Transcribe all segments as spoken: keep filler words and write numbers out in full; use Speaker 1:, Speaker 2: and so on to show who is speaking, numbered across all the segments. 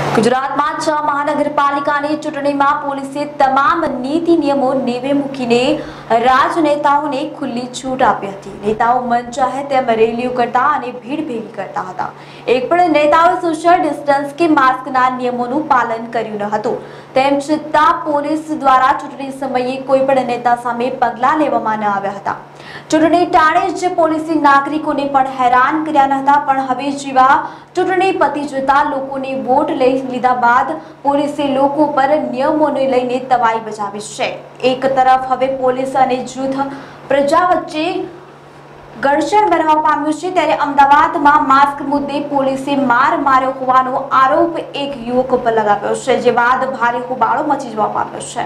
Speaker 1: ગુજરાતમાં છ મહાનગરપાલિકાની ચૂંટણીમાં પોલીસે તમામ નીતિ નિયમો નેવે મૂકીને રાજનેતાઓને ખુલ્લી છૂટ આપી હતી। નેતાઓ મન ચાહે તેમ રેલીઓ કરતા અને ભીડ ભેગી કરતા હતા। એક પણ નેતાઓએ સોશિયલ ડિસ્ટન્સ કે માસ્કના નિયમોનું પાલન કર્યું ન હતું। તેમ છતાં પોલીસ દ્વારા ચૂંટણી સમયે કોઈ પણ નેતા સામે પગલાં લેવામાં ન આવ્યા હતા। ચૂંટણી ટાણે જ પોલીસે નાગરિકોને પણ હેરાન કર્યા ન હતા। પણ હવે જેવા ચૂંટણી પતી જતા લોકોને વોટ લઈ લીધા બાદ પોલીસે લોકો પર નિયમોને લઈને તવાઈ બજાવી છે। એક તરફ હવે પોલીસ અને જૂથ પ્રજા વચ્ચે ઘર્ષણ બનવા પામ્યું છે, ત્યારે અમદાવાદમાં માસ્ક મુદ્દે પોલીસે માર માર્યો હોવાનો આરોપ એક યુવક પર લગાવ્યો છે, જે બાદ ભારે હોબાળો મચી જવા પામ્યો છે।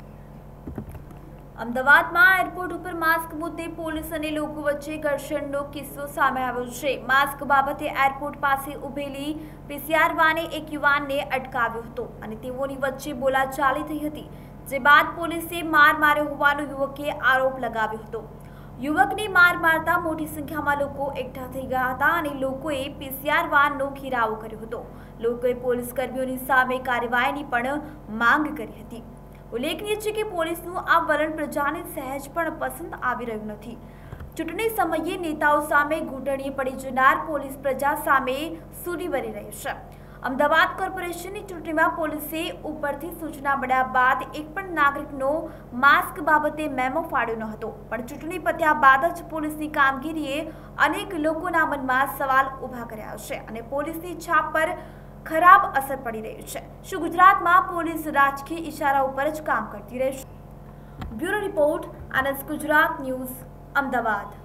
Speaker 1: અમદાવાદમાં એરપોર્ટ ઉપર માસ્ક મુદ્દે પોલીસ અને લોકો વચ્ચે ઘર્ષણનો કિસ્સો સામે આવ્યો છે। માસ્ક બાબતે એરપોર્ટ પાસે ઉભેલી પીસીઆર વાને એક યુવાનને અટકાવ્યો હતો અને તેઓની વચ્ચે બોલાચાલી થઈ હતી, જે બાદ પોલીસે માર માર્યો હોવાનો યુવકે આરોપ લગાવ્યો હતો। યુવકને માર મારતા મોટી સંખ્યામાં લોકો એકઠા થઈ ગયા હતા અને લોકોએ પીસીઆર વાનનો ઘેરાવો કર્યો હતો। લોકોએ પોલીસ કર્મીઓની સામે કાર્યવાહીની પણ માંગ કરી હતી। ઉલ્લેખનીય છે કે પોલીસનું આ વલણ પ્રજાને સહેજ પણ પસંદ આવી રહ્યું નથી। ચૂંટણી સમયે નેતાઓ સામે ઘૂંટણીએ પડી જનાર પોલીસ પ્રજા સામે સૂરી બની રહી છે। અમદાવાદ કોર્પોરેશનની ચૂંટણીમાં પોલીસે ઉપરથી સૂચના મળ્યા બાદ એક પણ નાગરિકનો માસ્ક બાબતે મેમો ફાડ્યો ન હતો, પણ ચૂંટણી પત્યા બાદ જ પોલીસની કામગીરીએ અનેક લોકોના મનમાં સવાલ ઊભા કર્યા છે અને પોલીસની છાપ પર ખરાબ અસર પડી રહી છે। શું ગુજરાતમાં પોલીસ રાજકીય ઇશારા ઉપર જ કામ કરતી રહેશે? Bureau report, Anand Gujarat news, Ahmedabad.